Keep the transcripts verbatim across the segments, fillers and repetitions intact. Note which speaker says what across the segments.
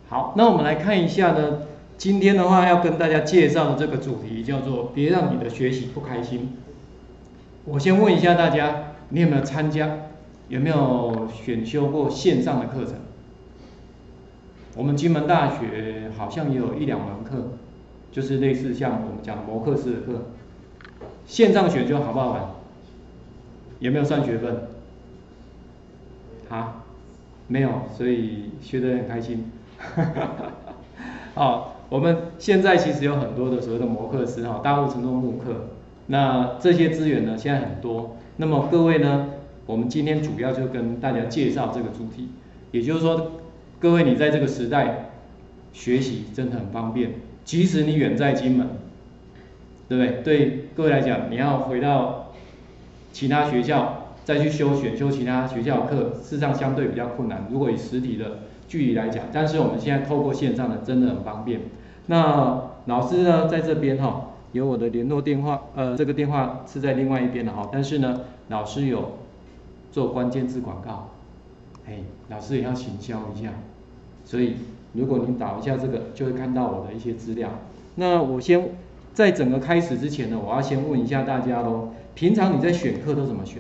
Speaker 1: 好，那我们来看一下呢，今天的话要跟大家介绍的这个主题叫做别让你的学习不开心。我先问一下大家，你有没有参加，有没有选修过线上的课程？我们金门大学好像也有一两门课，就是类似像我们讲的摩课式的课，线上选修好不好玩？有没有算学分？啊，没有，所以学得很开心。好，我们现在其实有很多的所谓的摩课师哈，大陆承诺慕课，那这些资源呢现在很多。那么各位呢，我们今天主要就跟大家介绍这个主题，也就是说，各位你在这个时代学习真的很方便，即使你远在金门，对不对？对各位来讲，你要回到其他学校再去修选修其他学校的课，事实上相对比较困难。如果以实体的距离来讲，但是我们现在透过线上的真的很方便。那老师呢，在这边哈，有我的联络电话，呃，这个电话是在另外一边的哈，但是呢，老师有做关键字广告，哎，老师也要行销一下，所以如果您导一下这个，就会看到我的一些资料。那我先在整个开始之前呢，我要先问一下大家咯，平常你在选课都怎么选？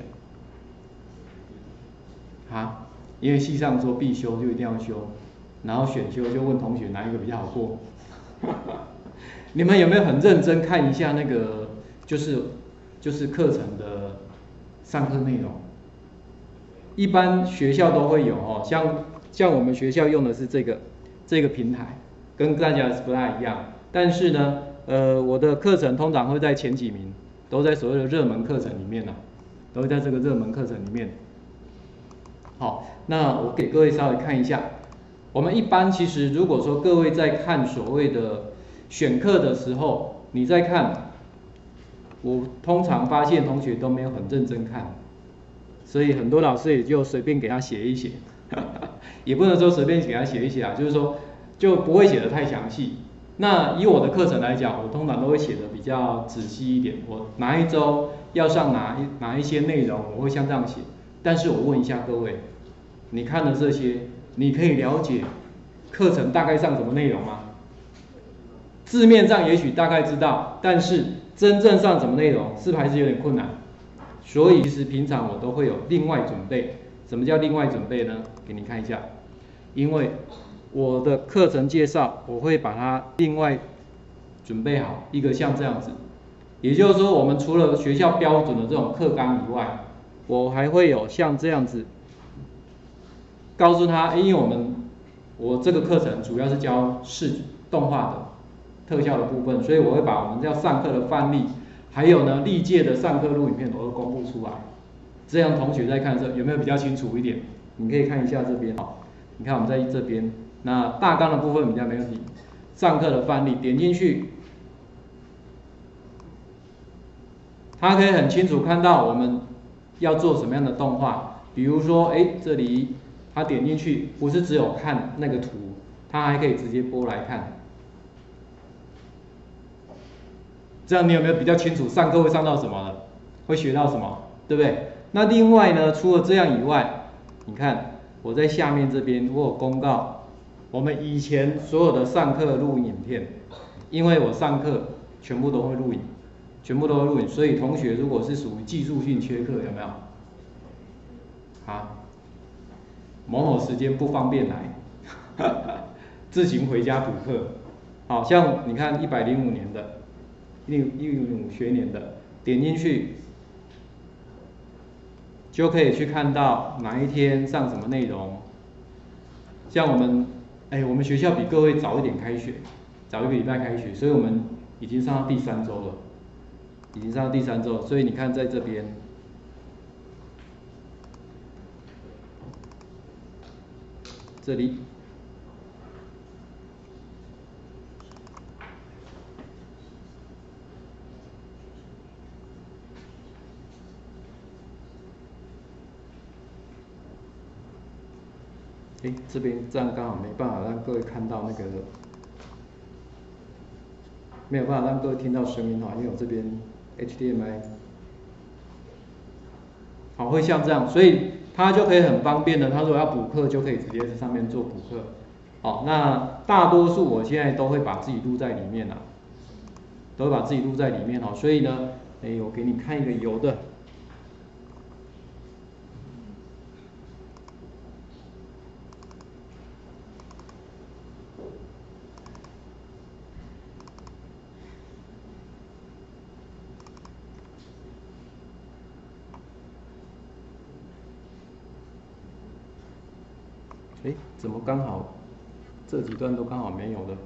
Speaker 1: 啊？因为系上说必修就一定要修，然后选修就问同学哪一个比较好过。你们有没有很认真看一下那个就是就是课程的上课内容？一般学校都会有哦，像像我们学校用的是这个这个平台，跟大家不太一样。但是呢，呃，我的课程通常会在前几名，都在所谓的热门课程里面呢、啊，都会在这个热门课程里面。好，那我给各位稍微看一下，我们一般其实如果说各位在看所谓的选课的时候，你在看，我通常发现同学都没有很认真看，所以很多老师也就随便给他写一写，也不能说随便给他写一写啊，就是说就不会写得太详细。那以我的课程来讲，我通常都会写得比较仔细一点，我哪一周要上哪一哪一些内容，我会像这样写。但是我问一下各位，你看的这些，你可以了解课程大概上什么内容吗？字面上也许大概知道，但是真正上什么内容，是不是还是有点困难？所以其实平常我都会有另外准备。什么叫另外准备呢？给你看一下，因为我的课程介绍，我会把它另外准备好一个像这样子。也就是说，我们除了学校标准的这种课纲以外，我还会有像这样子，告诉他，因为我们我这个课程主要是教视动画的特效的部分，所以我会把我们要上课的范例，还有呢历届的上课录影片，我都公布出来。这样同学在看的时候有没有比较清楚一点？你可以看一下这边，好，你看我们在这边，那大纲的部分比较没问题，上课的范例点进去。他可以很清楚看到我们要做什么样的动画，比如说，哎，这里他点进去，不是只有看那个图，他还可以直接播来看。这样你有没有比较清楚上课会上到什么了？会学到什么，对不对？那另外呢，除了这样以外，你看我在下面这边我有公告，我们以前所有的上课录影片，因为我上课全部都会录影。全部都会录影，所以同学如果是属于技术性缺课，有没有？啊，某某时间不方便来，自行回家补课。好像你看一百零五年的，一零五学年的，点进去就可以去看到哪一天上什么内容。像我们，哎，我们学校比各位早一点开学，早一个礼拜开学，所以我们已经上到第三周了。已经上到第三周，所以你看在这边，这里，哎，这边这样刚好没办法让各位看到那个，没有办法让各位听到声音哈，因为我这边 H D M I。好，会像这样，所以他就可以很方便的，他如果要补课就可以直接在上面做补课。 好，那大多数我现在都会把自己录在里面啦，都会把自己录在里面哦。所以呢，哎，我给你看一个有的。哎，怎么刚好这几段都刚好没有的？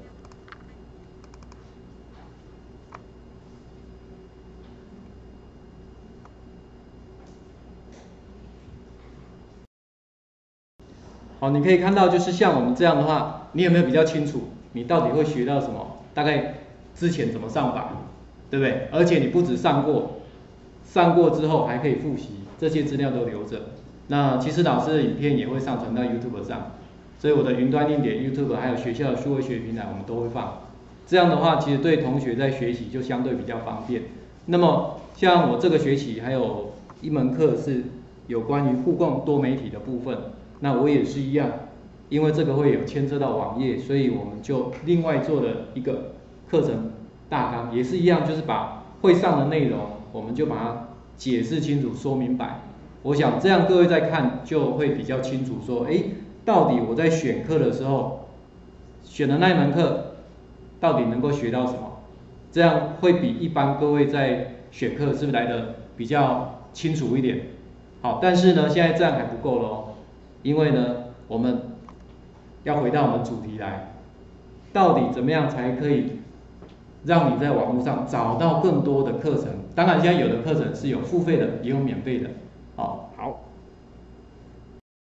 Speaker 1: 好，你可以看到，就是像我们这样的话，你有没有比较清楚，你到底会学到什么？大概之前怎么上法，对不对？而且你不止上过，上过之后还可以复习，这些资料都留着。那其实老师的影片也会上传到 YouTube 上，所以我的云端硬点 YouTube 还有学校的数位学平台，我们都会放。这样的话，其实对同学在学习就相对比较方便。那么像我这个学期还有一门课是有关于互共多媒体的部分。那我也是一样，因为这个会有牵涉到网页，所以我们就另外做了一个课程大纲，也是一样，就是把会上的内容，我们就把它解释清楚、说明白。我想这样各位在看就会比较清楚，说，哎，到底我在选课的时候，选的那一门课，到底能够学到什么？这样会比一般各位在选课是不是来的比较清楚一点？好，但是呢，现在这样还不够咯。因为呢，我们要回到我们主题来，到底怎么样才可以让你在网络上找到更多的课程？当然，现在有的课程是有付费的，也有免费的。